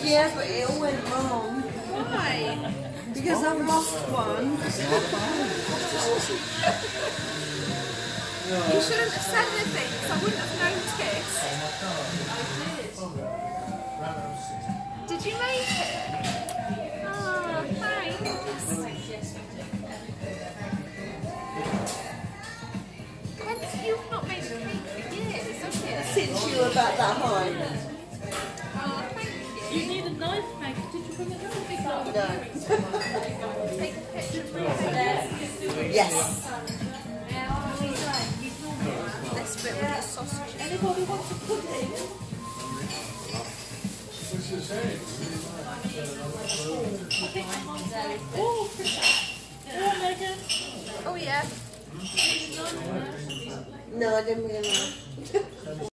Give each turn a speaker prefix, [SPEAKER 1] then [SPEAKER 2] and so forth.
[SPEAKER 1] Yeah, but it all went wrong.
[SPEAKER 2] Why?
[SPEAKER 1] Because I've lost one.
[SPEAKER 2] You shouldn't have said anything, because I wouldn't have noticed. Did you make it? Oh, thanks. You've not made a cake for years, have you?
[SPEAKER 1] Since you were about that high.
[SPEAKER 2] Oh, thank you.
[SPEAKER 3] You need a knife, Meg. Did you bring another big knife?
[SPEAKER 1] No.
[SPEAKER 2] Take a picture of me.
[SPEAKER 1] Yes.
[SPEAKER 2] This bit with the sausage.
[SPEAKER 3] Anybody want a pudding? Oh, Megan.
[SPEAKER 2] Oh, yeah.
[SPEAKER 1] No, I didn't bring enough.